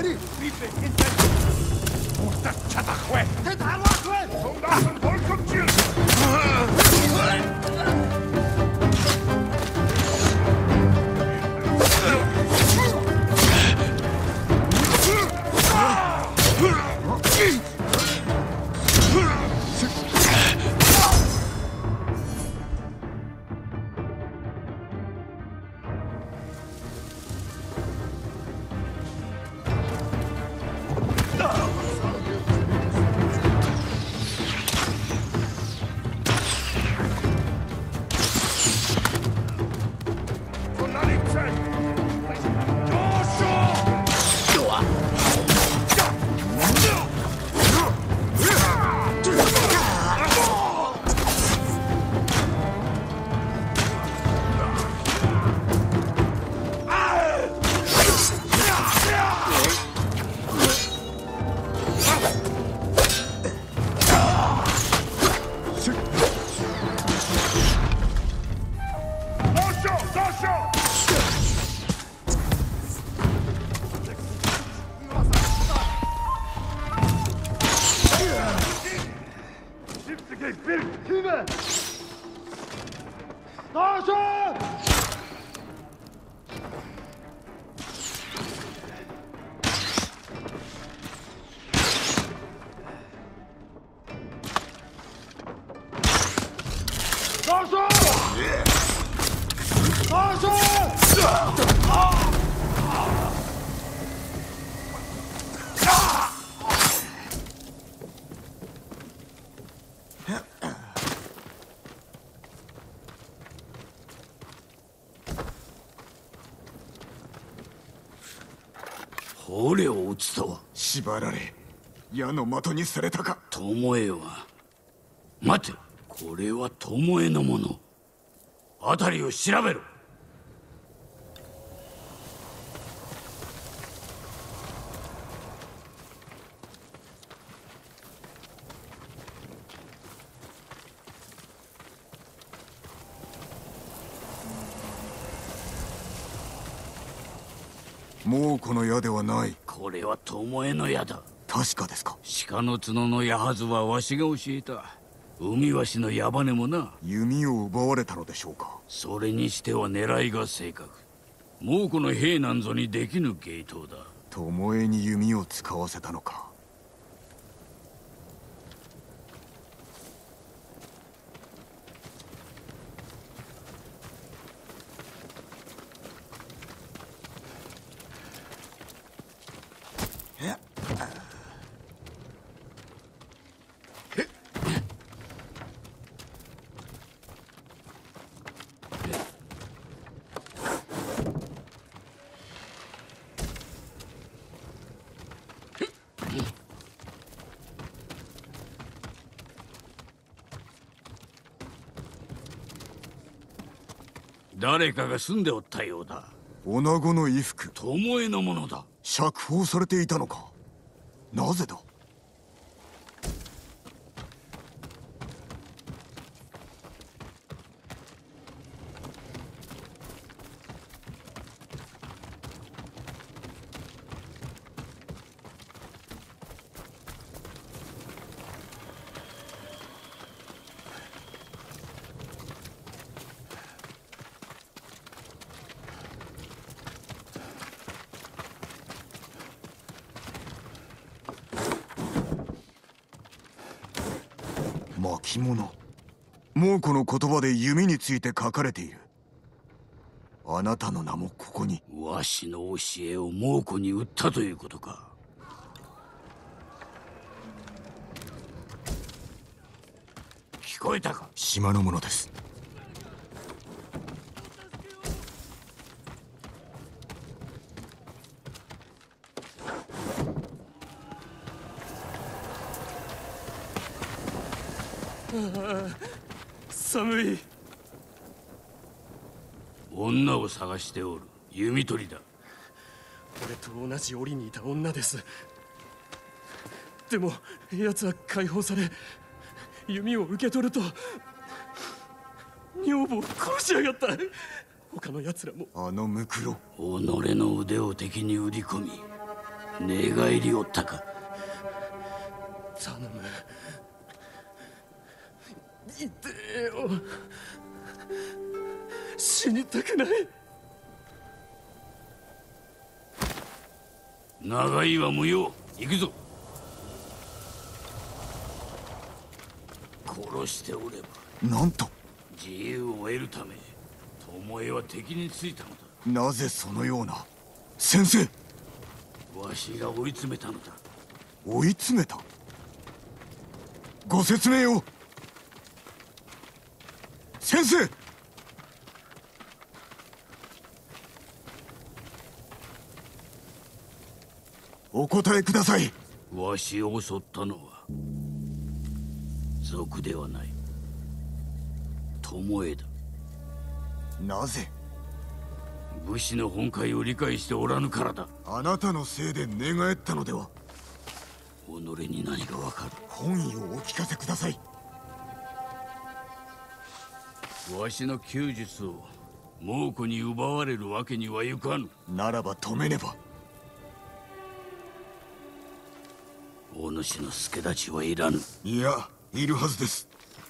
Ready? Bife, intent! Puhta chatakhue! Tetarwakwe! Soldaten vollkommen! 捕虜を撃つとは。 縛られ矢の的にされたか。 巴は。待て、これは巴のもの。辺りを調べろ。 もうこの矢ではない。 これは巴の矢だ。 確かですか。 鹿の角の矢はずはわしが教えた。海鷲の矢羽もな。 弓を奪われたのでしょうか。 それにしては狙いが正確。猛虎の兵なんぞにできぬ芸当だ。 巴に弓を使わせたのか。 誰かが住んでおったようだ。 女子の衣服。 巴のものだ。 釈放されていたのか。なぜだ。巻物。猛虎の言葉で弓について書かれている。あなたの名もここに。 わしの教えを猛虎に売ったということか。聞こえたか。 島の者です。 寒い。 女を探しておる。弓取りだ。 俺と同じ檻にいた女です。でも奴は解放され弓を受け取ると女房を殺しやがった。他の奴らも。 あのムクロ。 己の腕を敵に売り込み寝返りおったか。 頼む。痛えよ。死にたくない。 長いは無用。行くぞ。殺しておればなんと。 自由を得るため巴は敵についたのだ。 なぜそのような。先生。 わしが追い詰めたのだ。 追い詰めた。ご説明を。先生。お答えください。 わしを襲ったのは賊ではない、巴だ。 なぜ。 武士の本懐を理解しておらぬからだ。 あなたのせいで寝返ったのでは。 己に何がわかる。 本意をお聞かせください。 わしの弓術を猛虎に奪われるわけにはいかぬ。 ならば止めねば。 お主の助太刀はいらぬ。 いや、いるはずです。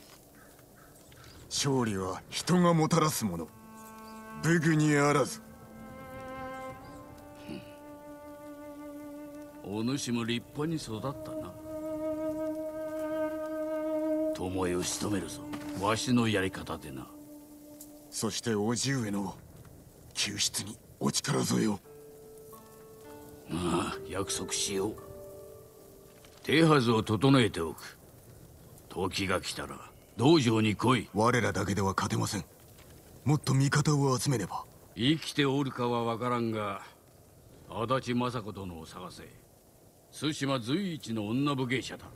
勝利は人がもたらすもの、武具にあらず。 お主も立派に育ったな。巴を仕留めるぞ、わしのやり方でな。 そして叔父上の救出にお力添えを。 ああ、約束しよう。手はずを整えておく。時が来たら道場に来い。 我らだけでは勝てません。もっと味方を集めねば。 生きておるかは分からんが、足立政子殿を探せ。対馬随一の女武芸者だ。